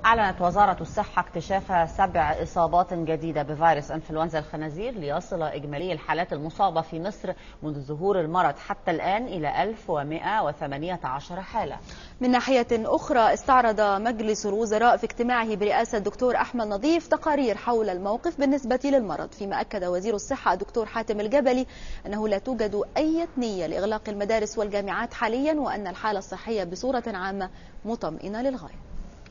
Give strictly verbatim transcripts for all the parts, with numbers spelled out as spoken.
أعلنت وزارة الصحة اكتشاف سبع إصابات جديدة بفيروس إنفلونزا الخنازير، ليصل إجمالي الحالات المصابة في مصر منذ ظهور المرض حتى الآن إلى ألف ومئة وثمانية عشر حالة. من ناحية أخرى، استعرض مجلس الوزراء في اجتماعه برئاسة الدكتور أحمد نظيف تقارير حول الموقف بالنسبة للمرض، فيما أكد وزير الصحة الدكتور حاتم الجبلي أنه لا توجد أي نية لإغلاق المدارس والجامعات حاليا، وأن الحالة الصحية بصورة عامة مطمئنة للغاية.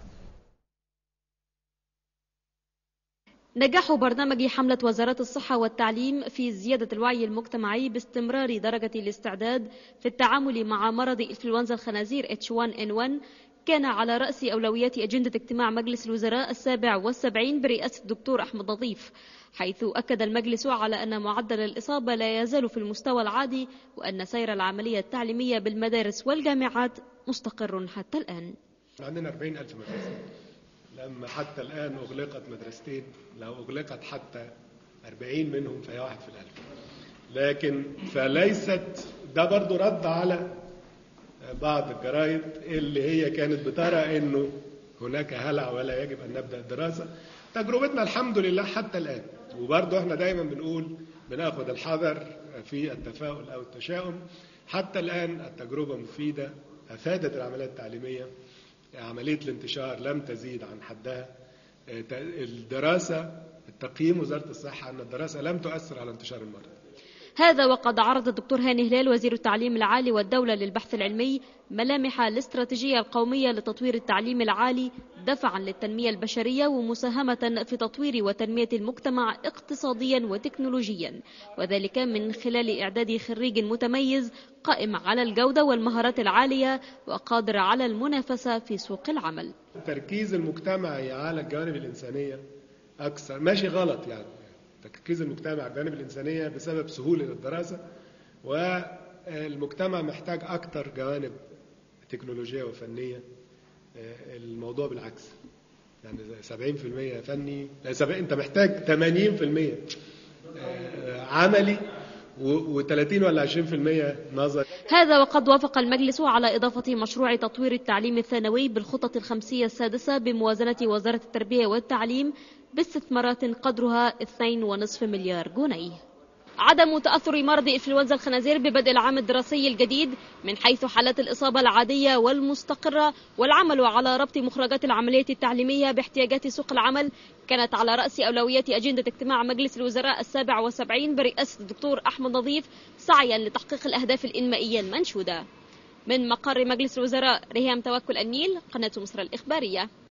نجاح برنامج حملة وزارة الصحة والتعليم في زيادة الوعي المجتمعي باستمرار درجة الاستعداد في التعامل مع مرض إنفلونزا الخنازير إتش وان إن وان كان على رأس أولويات أجندة اجتماع مجلس الوزراء السابع والسبعين برئاسة الدكتور أحمد نظيف، حيث أكد المجلس على أن معدل الإصابة لا يزال في المستوى العادي، وأن سير العملية التعليمية بالمدارس والجامعات مستقر حتى الآن. عندنا أربعين ألف مدرسة، لما حتى الآن أغلقت مدرستين، لو أغلقت حتى أربعين منهم فهي واحد في الألف. لكن فليست، ده برضو رد على بعض الجرائد اللي هي كانت بترى إنه هناك هلع ولا يجب أن نبدأ الدراسة. تجربتنا الحمد لله حتى الآن، وبرضو احنا دايما بنقول بناخد الحذر في التفاؤل أو التشاؤم. حتى الآن التجربة مفيدة، أفادت العمليات التعليمية، عملية الانتشار لم تزيد عن حدها. الدراسة، التقييم وزارة الصحة أن الدراسة لم تؤثر على انتشار المرض. هذا وقد عرض الدكتور هاني هلال وزير التعليم العالي والدولة للبحث العلمي ملامح الاستراتيجية القومية لتطوير التعليم العالي دفعا للتنمية البشرية ومساهمة في تطوير وتنمية المجتمع اقتصاديا وتكنولوجيا، وذلك من خلال إعداد خريج متميز قائم على الجودة والمهارات العالية وقادر على المنافسة في سوق العمل. التركيز المجتمعي على الجوانب الإنسانية أكثر، ماشي غلط يعني تركيز المجتمع على الجوانب الإنسانية بسبب سهولة الدراسة، والمجتمع محتاج أكثر جوانب تكنولوجية وفنية. الموضوع بالعكس، يعني سبعين في المئة فني، أنت محتاج ثمانين في المئة عملي و30 ولا عشرين في المئة نظري. هذا وقد وافق المجلس على إضافة مشروع تطوير التعليم الثانوي بالخطط الخمسية السادسة بموازنة وزارة التربية والتعليم باستثمارات قدرها اثنين ونصف مليار جنيه. عدم تأثر مرض إنفلونزا الخنازير ببدء العام الدراسي الجديد من حيث حالات الإصابة العادية والمستقرة والعمل على ربط مخرجات العملية التعليمية باحتياجات سوق العمل كانت على رأس أولويات أجندة اجتماع مجلس الوزراء السابع والسبعين برئاسة الدكتور أحمد نظيف، سعيا لتحقيق الأهداف الإنمائية المنشودة. من مقر مجلس الوزراء، ريهام توكل النيل، قناة مصر الإخبارية.